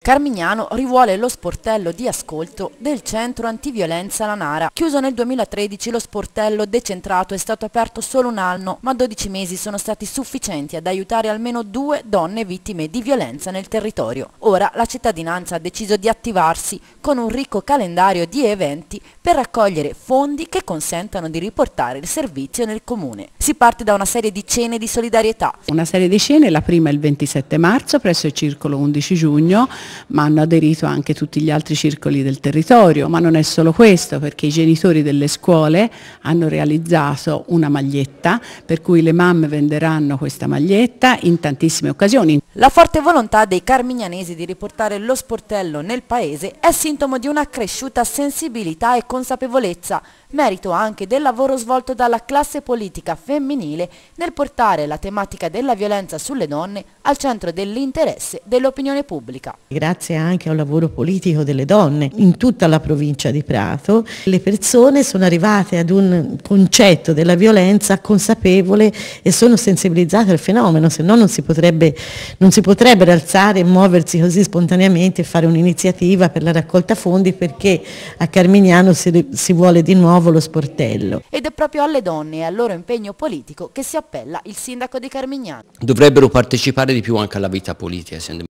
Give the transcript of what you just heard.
Carmignano rivuole lo sportello di ascolto del centro antiviolenza La Nara. Chiuso nel 2013, lo sportello decentrato è stato aperto solo un anno, ma 12 mesi sono stati sufficienti ad aiutare almeno 2 donne vittime di violenza nel territorio. Ora la cittadinanza ha deciso di attivarsi con un ricco calendario di eventi per raccogliere fondi che consentano di riportare il servizio nel comune. Si parte da una serie di cene di solidarietà. Una serie di cene, la prima il 27 marzo presso il circolo 11 giugno, ma hanno aderito anche tutti gli altri circoli del territorio, ma non è solo questo, perché i genitori delle scuole hanno realizzato una maglietta, per cui le mamme venderanno questa maglietta in tantissime occasioni. La forte volontà dei carmignanesi di riportare lo sportello nel paese è sintomo di una cresciuta sensibilità e consapevolezza, merito anche del lavoro svolto dalla classe politica femminile nel portare la tematica della violenza sulle donne al centro dell'interesse dell'opinione pubblica. Grazie anche a un lavoro politico delle donne in tutta la provincia di Prato, le persone sono arrivate ad un concetto della violenza consapevole e sono sensibilizzate al fenomeno, se no non si potrebbe alzare e muoversi così spontaneamente e fare un'iniziativa per la raccolta fondi, perché a Carmignano si vuole di nuovo lo sportello. Ed è proprio alle donne e al loro impegno politico che si appella il sindaco di Carmignano. Dovrebbero partecipare di più anche alla vita politica.